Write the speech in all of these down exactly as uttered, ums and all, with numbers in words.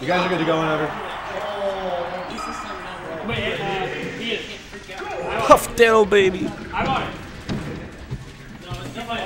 You guys are good to go whenever. Wait, he is. Huff Dale, baby. I want it. No, it's definitely.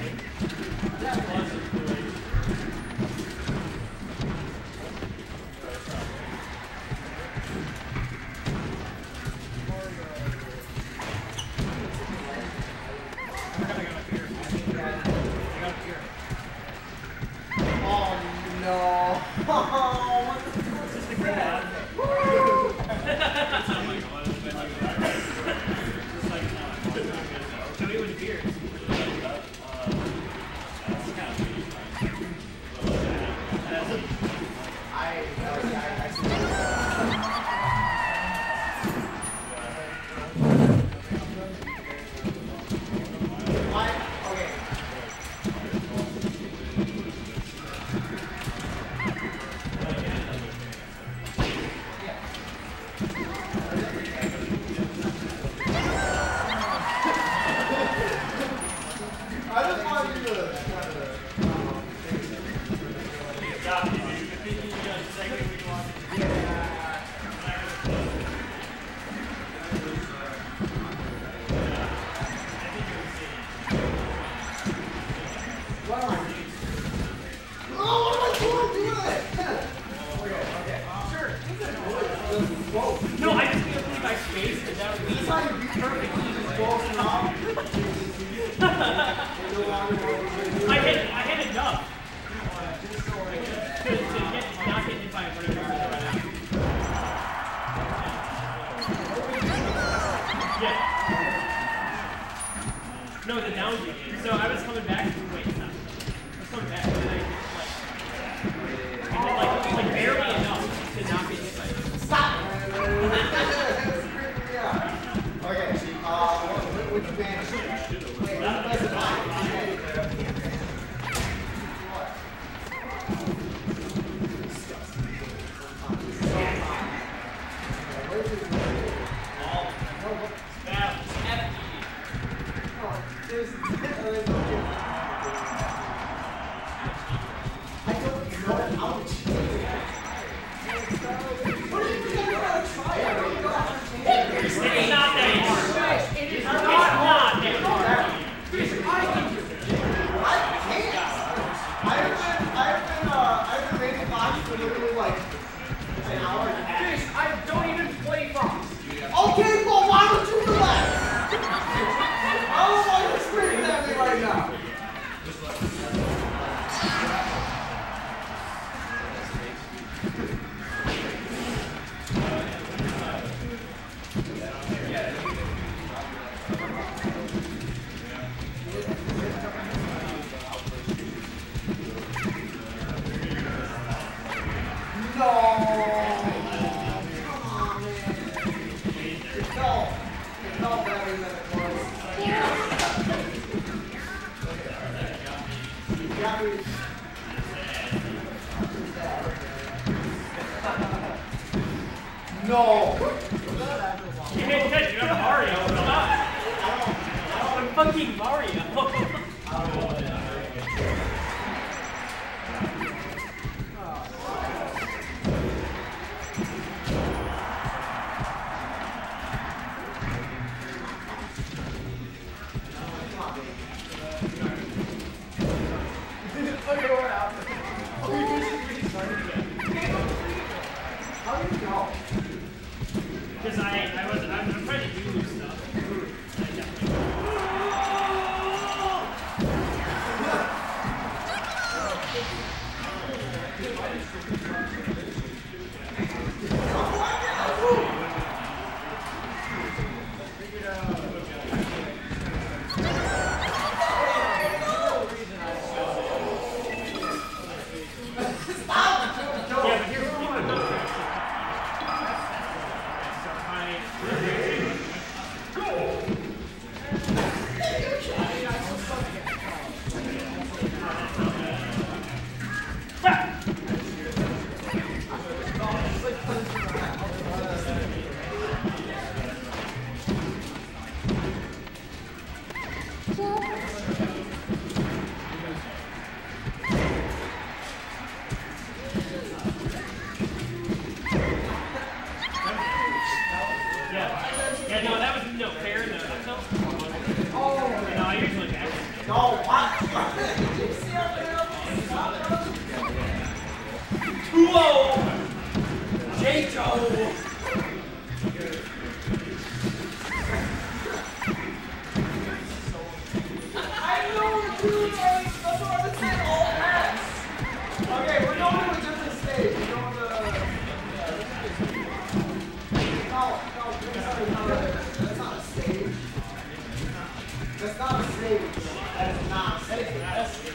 No, I just can't believe I spaced it. That would be perfect. I hit, I hit enough to, to get not get hit by a break right now. Yeah. No, the down game. So I was coming back. Wait, no. I was coming back. And then I like, like, like barely enough to not get hit by it. Stop! Okay, uh, which band? Wait, that's fine. Okay, well, why don't you relax? I don't want you screaming at me right now. No. No! You hit catch, you have Mario. Come on. I'm fucking Mario. Because I, I was, I'm, I'm trying to do stuff. I definitely. two oh. J-Joe. I know we're doing it. That's what I'm saying. All hats. Okay, we're going to a different stage. We're going to. No, no, sorry, no, that's not a stage. That's not a stage. That is not a stage. That's a stage.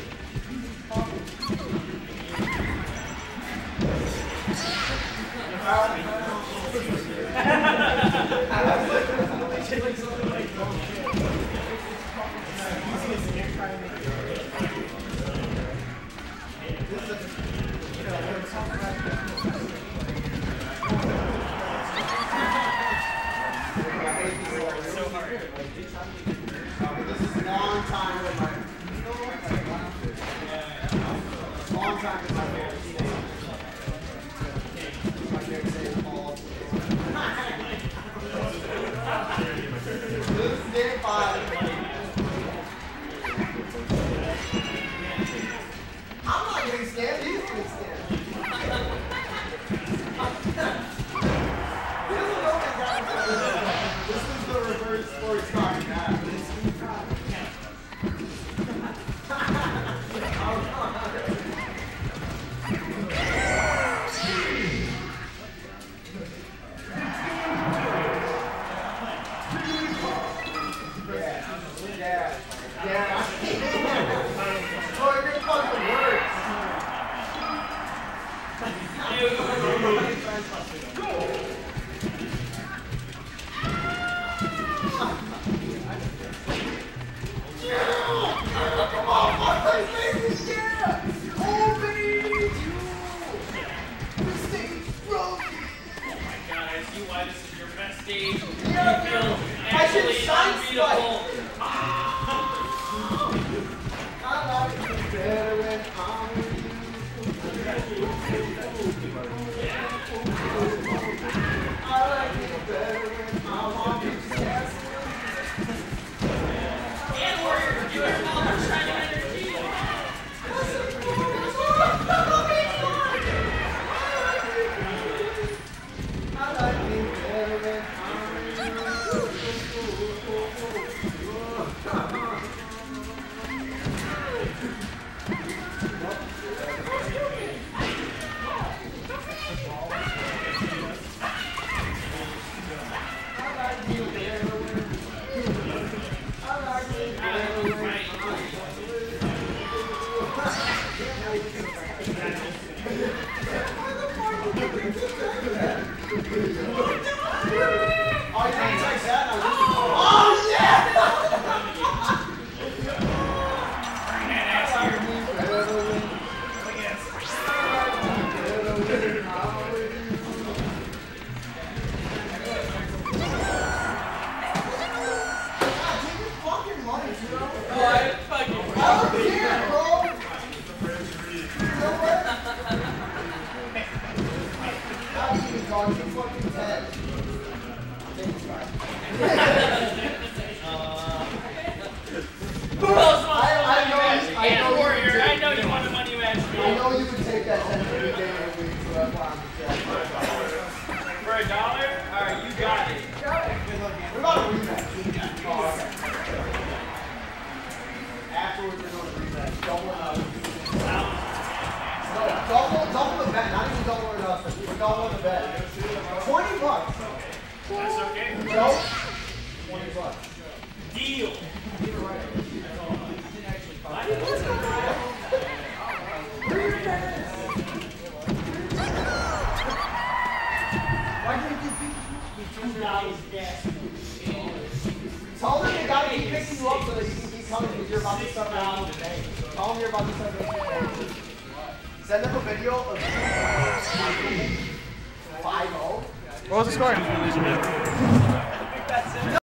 Tell them they gotta keep picking you up so that you can keep coming because you're about to start making today. Tell them you're about to start making today. Send them a video of five oh. What was the score?